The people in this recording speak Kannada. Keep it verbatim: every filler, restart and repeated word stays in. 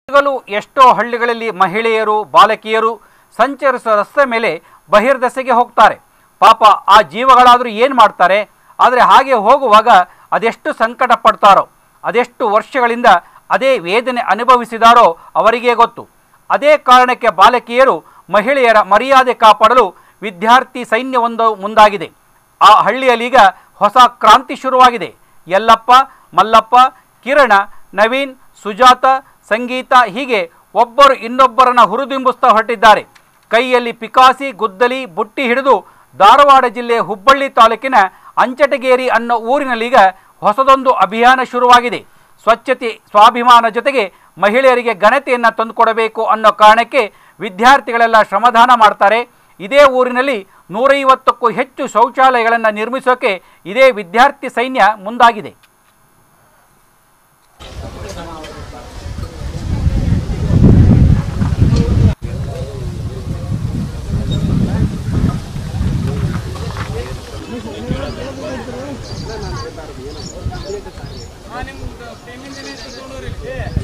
ಈಗಲೂ ಎಷ್ಟೋ ಹಳ್ಳಿಗಳಲ್ಲಿ ಮಹಿಳೆಯರು ಬಾಲಕಿಯರು ಸಂಚರಿಸುವ ರಸ್ತೆ ಮೇಲೆ ಬಹಿರ್ದೆಸೆಗೆ ಹೋಗ್ತಾರೆ. ಪಾಪ ಆ ಜೀವಗಳಾದರೂ ಏನು ಮಾಡ್ತಾರೆ? ಆದರೆ ಹಾಗೆ ಹೋಗುವಾಗ ಅದೆಷ್ಟು ಸಂಕಟ ಪಡ್ತಾರೋ, ಅದೆಷ್ಟು ವರ್ಷಗಳಿಂದ ಅದೇ ವೇದನೆ ಅನುಭವಿಸಿದಾರೋ ಅವರಿಗೇ ಗೊತ್ತು. ಅದೇ ಕಾರಣಕ್ಕೆ ಬಾಲಕಿಯರು ಮಹಿಳೆಯರ ಮರ್ಯಾದೆ ಕಾಪಾಡಲು ವಿದ್ಯಾರ್ಥಿ ಸೈನ್ಯವೊಂದು ಮುಂದಾಗಿದೆ. ಆ ಹಳ್ಳಿಯಲ್ಲೀಗ ಹೊಸ ಕ್ರಾಂತಿ ಶುರುವಾಗಿದೆ. ಯಲ್ಲಪ್ಪ, ಮಲ್ಲಪ್ಪ, ಕಿರಣ, ನವೀನ್, ಸುಜಾತ, ಸಂಗೀತ ಹೀಗೆ ಒಬ್ಬರು ಇನ್ನೊಬ್ಬರನ್ನು ಹುರಿದುಂಬಿಸ್ತಾ ಹೊರಟಿದ್ದಾರೆ. ಕೈಯಲ್ಲಿ ಪಿಕಾಸಿ, ಗುದ್ದಲಿ, ಬುಟ್ಟಿ ಹಿಡಿದು ಧಾರವಾಡ ಜಿಲ್ಲೆ ಹುಬ್ಬಳ್ಳಿ ತಾಲೂಕಿನ ಅಂಚಟಗೇರಿ ಅನ್ನೋ ಊರಿನಲ್ಲೀಗ ಹೊಸದೊಂದು ಅಭಿಯಾನ ಶುರುವಾಗಿದೆ. ಸ್ವಚ್ಛತೆ, ಸ್ವಾಭಿಮಾನ ಜೊತೆಗೆ ಮಹಿಳೆಯರಿಗೆ ಘನತೆಯನ್ನು ತಂದುಕೊಡಬೇಕು ಅನ್ನೋ ಕಾರಣಕ್ಕೆ ವಿದ್ಯಾರ್ಥಿಗಳೆಲ್ಲ ಶ್ರಮದಾನ ಮಾಡ್ತಾರೆ. ಇದೇ ಊರಿನಲ್ಲಿ ನೂರೈವತ್ತಕ್ಕೂ ಹೆಚ್ಚು ಶೌಚಾಲಯಗಳನ್ನು ನಿರ್ಮಿಸೋಕೆ ಇದೇ ವಿದ್ಯಾರ್ಥಿ ಸೈನ್ಯ ಮುಂದಾಗಿದೆ. ನಿಮ್ದು ಪೇಮೆಂಟ್